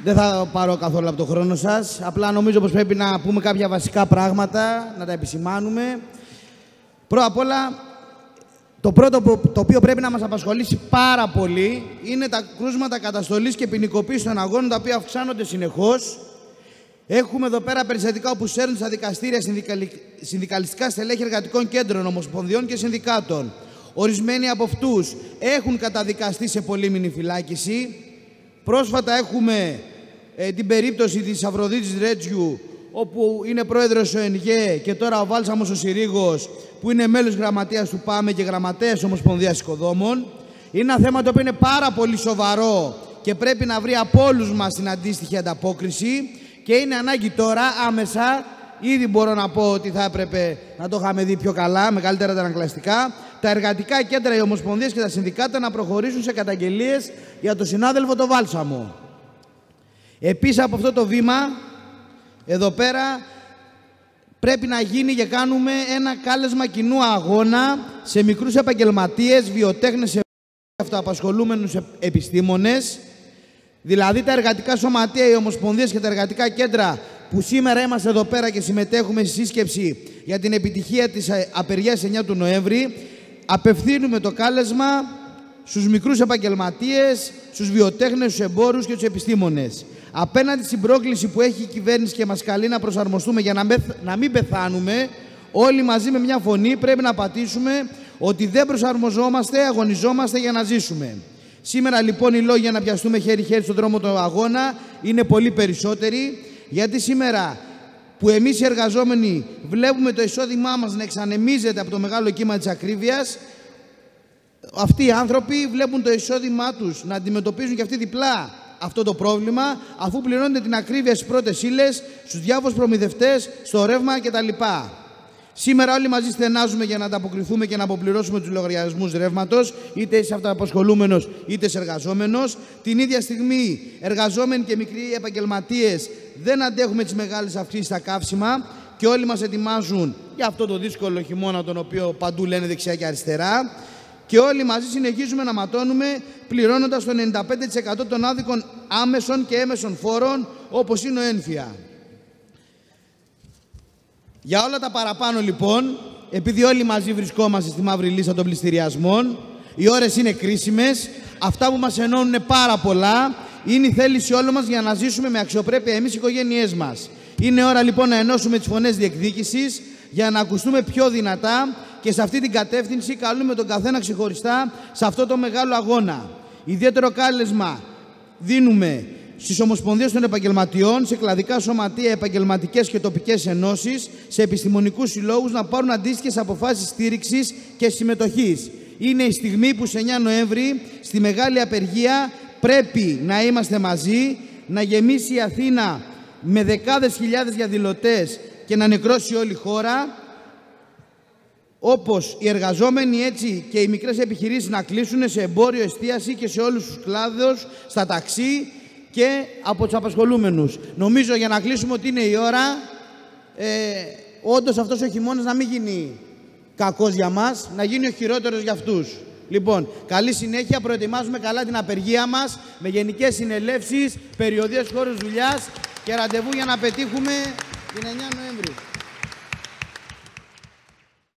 Δεν θα πάρω καθόλου από το χρόνο σας. Απλά νομίζω πως πρέπει να πούμε κάποια βασικά πράγματα, να τα επισημάνουμε. Πρώτα απ' όλα, το πρώτο το οποίο πρέπει να μας απασχολήσει πάρα πολύ είναι τα κρούσματα καταστολής και ποινικοποίησης των αγώνων, τα οποία αυξάνονται συνεχώς. Έχουμε εδώ πέρα περιστατικά όπου σέρνουν στα δικαστήρια συνδικαλιστικά στελέχη εργατικών κέντρων, ομοσπονδιών και συνδικάτων. Ορισμένοι από αυτούς έχουν καταδικαστεί σε πολύμηνη φυλάκιση. Πρόσφατα έχουμε την περίπτωση της Αφροδίτης Ρέτζιου, όπου είναι πρόεδρος ο ΕΝΓΕ, και τώρα ο Βάλσαμος ο Συρίγος, που είναι μέλος γραμματείας του ΠΑΜΕ και γραμματέας Ομοσπονδίας Οικοδόμων. Είναι ένα θέμα το οποίο είναι πάρα πολύ σοβαρό και πρέπει να βρει από όλους μας την αντίστοιχη ανταπόκριση, και είναι ανάγκη τώρα άμεσα, ήδη μπορώ να πω ότι θα έπρεπε να το είχαμε δει πιο καλά, με καλύτερα τα ανακλαστικά, τα εργατικά κέντρα, οι ομοσπονδίες και τα συνδικάτα να προχωρήσουν σε καταγγελίες για τον συνάδελφο τον Βάλσαμο. Επίσης, από αυτό το βήμα, εδώ πέρα, πρέπει να γίνει και κάνουμε ένα κάλεσμα κοινού αγώνα σε μικρούς επαγγελματίες, βιοτέχνες, σε αυτοαπασχολούμενους επιστήμονες, δηλαδή τα εργατικά σωματεία, οι ομοσπονδίες και τα εργατικά κέντρα, που σήμερα είμαστε εδώ πέρα και συμμετέχουμε στη σύσκεψη για την επιτυχία της απεργίας 9 του Νοέμβρη. Απευθύνουμε το κάλεσμα στους μικρούς επαγγελματίες, στους βιοτέχνες, στους εμπόρους και τους επιστήμονες. Απέναντι στην πρόκληση που έχει η κυβέρνηση και μας καλεί να προσαρμοστούμε για να μην πεθάνουμε, όλοι μαζί με μια φωνή πρέπει να πατήσουμε ότι δεν προσαρμοζόμαστε, αγωνιζόμαστε για να ζήσουμε. Σήμερα λοιπόν οι λόγοι για να πιαστούμε χέρι-χέρι στον δρόμο του αγώνα είναι πολύ περισσότεροι, γιατί σήμερα που εμείς οι εργαζόμενοι βλέπουμε το εισόδημά μας να εξανεμίζεται από το μεγάλο κύμα της ακρίβειας, αυτοί οι άνθρωποι βλέπουν το εισόδημά τους να αντιμετωπίζουν και αυτοί διπλά αυτό το πρόβλημα, αφού πληρώνεται την ακρίβεια στις πρώτες ύλες, στους διάφορους προμηθευτές, στο ρεύμα κτλ. Σήμερα όλοι μαζί στενάζουμε για να ανταποκριθούμε και να αποπληρώσουμε τους λογαριασμούς ρεύματος, είτε είσαι αυτοαπασχολούμενος είτε είσαι εργαζόμενος. Την ίδια στιγμή, εργαζόμενοι και μικροί επαγγελματίες δεν αντέχουμε τις μεγάλες αυξήσεις στα καύσιμα και όλοι μας ετοιμάζουν για αυτό το δύσκολο χειμώνα, τον οποίο παντού λένε δεξιά και αριστερά. Και όλοι μαζί συνεχίζουμε να ματώνουμε, πληρώνοντας το 95% των άδικων άμεσων και έμεσων φόρων, όπως είναι ο έμφυα. Για όλα τα παραπάνω λοιπόν, επειδή όλοι μαζί βρισκόμαστε στη μαύρη λίστα των πληστηριασμών, οι ώρες είναι κρίσιμες, αυτά που μας ενώνουν είναι πάρα πολλά, είναι η θέληση όλων μας για να ζήσουμε με αξιοπρέπεια εμείς οι οικογένειές μας. Είναι ώρα λοιπόν να ενώσουμε τις φωνές διεκδίκησης για να ακουστούμε πιο δυνατά, και σε αυτή την κατεύθυνση καλούμε τον καθένα ξεχωριστά σε αυτό το μεγάλο αγώνα. Ιδιαίτερο κάλεσμα δίνουμε στις ομοσπονδίες των επαγγελματιών, σε κλαδικά σωματεία, επαγγελματικές και τοπικές ενώσεις, σε επιστημονικούς συλλόγους να πάρουν αντίστοιχες αποφάσεις στήριξης και συμμετοχής. Είναι η στιγμή που σε 9 Νοέμβρη, στη μεγάλη απεργία, πρέπει να είμαστε μαζί, να γεμίσει η Αθήνα με δεκάδες χιλιάδες διαδηλωτές και να νεκρώσει όλη η χώρα, όπως οι εργαζόμενοι έτσι και οι μικρές επιχειρήσεις να κλείσουν σε εμπόριο, εστίαση και σε όλους τους κλάδους, στα ταξί και από τους απασχολούμενους. Νομίζω, για να κλείσουμε, ότι είναι η ώρα όντως αυτός ο χειμώνας να μην γίνει κακός για μας, να γίνει ο χειρότερος για αυτούς. Λοιπόν, καλή συνέχεια, προετοιμάζουμε καλά την απεργία μας με γενικές συνελεύσεις, περιοδίες, χώρους δουλειάς και ραντεβού για να πετύχουμε την 9 Νοέμβρη.